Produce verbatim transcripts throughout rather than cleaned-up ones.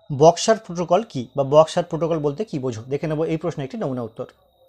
Boxer protocol কি বা boxer protocol বলতে কি বোঝো, দেখে নেব এই প্রশ্নের একটি নমুনা উত্তর।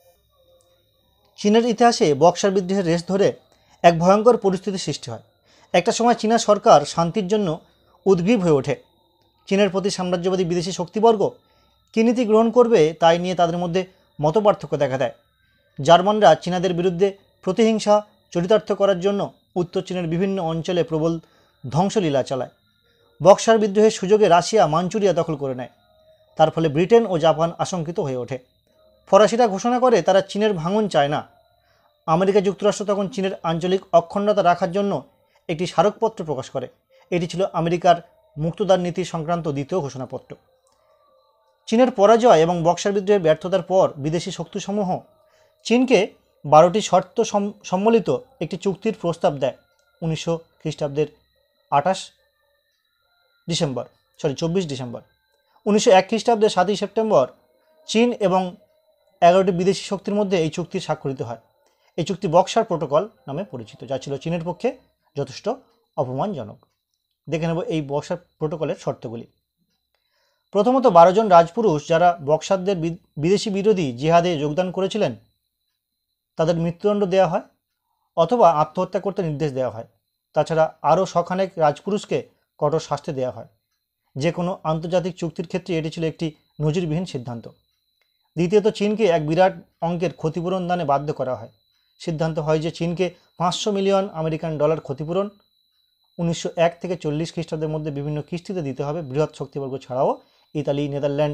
চীনের ইতিহাসে বক্সার বিদ্রোহের রেশ ধরে এক ভয়ঙ্কর পরিস্থিতির সৃষ্টি হয়। একটা সময় চীনা সরকার শান্তির জন্য উদ্গ্রীব হয়ে ওঠে। চীনের প্রতি সাম্রাজ্যবাদী বিদেশি শক্তিবর্গ কী নীতি গ্রহণ করবে তাই নিয়ে তাদের মধ্যে মতপার্থক্য দেখা দেয়। জার্মানরা চীনাদের বিরুদ্ধে প্রতিহিংসা চরিতার্থ করার জন্য উত্তর চীনের বিভিন্ন অঞ্চলে প্রবল ধ্বংসলীলা চালায়। বক্সার বিদ্রোহের সুযোগে রাশিয়া মাঞ্চুরিয়া দখল করে নেয়। তার ফলে ব্রিটেন ও জাপান আশঙ্কিত হয়ে ওঠে। ফরাসিরা ঘোষণা করে তারা চীনের ভাঙন চায় না। আমেরিকা যুক্তরাষ্ট্র তখন চীনের আঞ্চলিক অখণ্ডতা রাখার জন্য একটি স্মারকপত্র প্রকাশ করে। এটি ছিল আমেরিকার মুক্তদার নীতি সংক্রান্ত দ্বিতীয় ঘোষণাপত্র। চীনের পরাজয় এবং বক্সার বিদ্রোহের ব্যর্থতার পর বিদেশি শক্তিসমূহ চীনকে বারোটি শর্ত সম্বলিত একটি চুক্তির প্রস্তাব দেয়। উনিশশো খ্রিস্টাব্দের আঠাশ ডিসেম্বর সরি চব্বিশ ডিসেম্বর উনিশশো এক খ্রিস্টাব্দের সাতই সেপ্টেম্বর চীন এবং এগারোটি বিদেশি শক্তির মধ্যে এই চুক্তি স্বাক্ষরিত হয়। এই চুক্তি বক্সার প্রোটোকল নামে পরিচিত, যা ছিল চীনের পক্ষে যথেষ্ট অপমানজনক। দেখে নেব এই বক্সার প্রোটোকলের শর্তগুলি। প্রথমত, বারো জন রাজপুরুষ যারা বক্সারদের বিদেশি বিরোধী জিহাদে যোগদান করেছিলেন তাদের মৃত্যুদণ্ড দেওয়া হয় অথবা আত্মহত্যা করতে নির্দেশ দেওয়া হয়। তাছাড়া আরও শখানেক রাজপুরুষকে কঠোর শাস্তি দেওয়া হয়। যে কোনো আন্তর্জাতিক চুক্তির ক্ষেত্রে এটি ছিল একটি নজিরবিহীন সিদ্ধান্ত। দ্বিতীয়ত, চীনকে এক বিরাট অঙ্কের ক্ষতিপূরণ দানে বাধ্য করা হয়। সিদ্ধান্ত হয় যে চীনকে পাঁচশো মিলিয়ন আমেরিকান ডলার ক্ষতিপূরণ উনিশশো এক থেকে চল্লিশ খ্রিস্টাব্দের মধ্যে বিভিন্ন কিস্তিতে দিতে হবে। বৃহৎ শক্তিবর্গ ছাড়াও Italy, Netherland,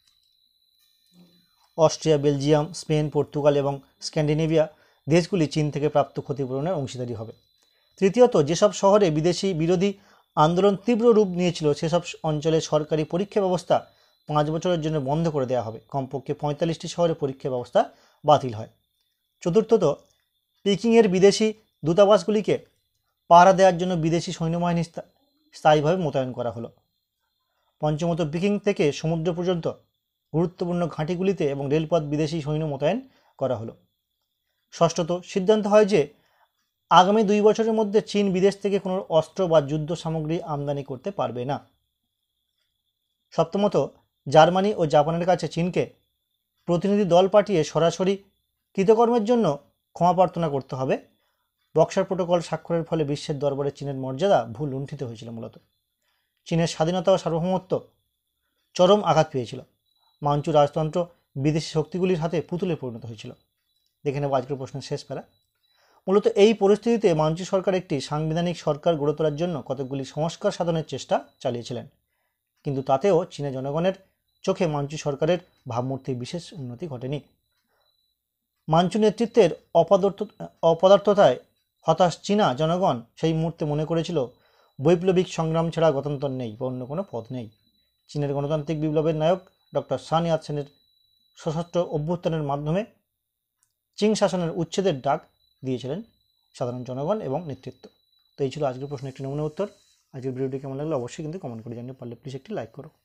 Austria, Belgium, Spain, Portugal এবং স্ক্যান্ডিনেভিয়া দেশগুলি চীন থেকে প্রাপ্ত ক্ষতিপূরণের অংশীদারি হবে। তৃতীয়ত, যেসব শহরে বিদেশি বিরোধী আন্দোলন তীব্র রূপ নিয়েছিল সেসব অঞ্চলে সরকারি পরীক্ষা ব্যবস্থা পাঁচ বছরের জন্য বন্ধ করে দেওয়া হবে। কমপক্ষে পঁয়তাল্লিশটি শহরে পরীক্ষা ব্যবস্থা বাতিল হয়। চতুর্থত, পিকিংয়ের বিদেশি দূতাবাসগুলিকে পাহারা দেওয়ার জন্য বিদেশি সৈন্যবাহিনী স্থায়ীভাবে মোতায়েন করা হলো। পঞ্চমত, পিকিং থেকে সমুদ্র পর্যন্ত গুরুত্বপূর্ণ ঘাঁটিগুলিতে এবং রেলপথ বিদেশি সৈন্য মোতায়েন করা হলো। ষষ্ঠত, সিদ্ধান্ত হয় যে আগামী দুই বছরের মধ্যে চীন বিদেশ থেকে কোনো অস্ত্র বা যুদ্ধ সামগ্রী আমদানি করতে পারবে না। সপ্তমত, জার্মানি ও জাপানের কাছে চীনকে প্রতিনিধি দল পাঠিয়ে সরাসরি কৃতকর্মের জন্য ক্ষমা প্রার্থনা করতে হবে। বক্সার প্রোটোকল স্বাক্ষরের ফলে বিশ্বের দরবারে চীনের মর্যাদা ভুল লুণ্ঠিত হয়েছিল। মূলত চীনের স্বাধীনতা ও সার্বভৌমত্ব চরম আঘাত পেয়েছিল। মাঞ্চু রাজতন্ত্র বিদেশি শক্তিগুলির হাতে পুতুলে পরিণত হয়েছিল। দেখে নেব আজকের প্রশ্নের শেষ প্যারা। মূলত এই পরিস্থিতিতে মাঞ্চু সরকার একটি সাংবিধানিক সরকার গড়ে তোলার জন্য কতকগুলি সংস্কার সাধনের চেষ্টা চালিয়েছিলেন, কিন্তু তাতেও চীনের জনগণের চোখে মাঞ্চু সরকারের ভাবমূর্তির বিশেষ উন্নতি ঘটেনি। মাঞ্চু নেতৃত্বের অপদার্থ অপদার্থতায় হতাশ চীনা জনগণ সেই মুহূর্তে মনে করেছিল বৈপ্লবিক সংগ্রাম ছাড়া গত্যন্তর নেই বা অন্য কোনো পথ নেই। চীনের গণতান্ত্রিক বিপ্লবের নায়ক ডক্টর সান ইয়াতসেনের সশস্ত্র অভ্যুত্থানের মাধ্যমে চিং শাসনের উচ্ছেদের ডাক দিয়েছিলেন সাধারণ জনগণ এবং নেতৃত্ব। তো এই ছিল আজকের প্রশ্নের একটি নমুনা উত্তর। আজকের ভিডিওটি কেমন লাগলো অবশ্যই কিন্তু কমেন্ট করে জানিয়ে, পারলে প্লিজ একটি লাইক করো।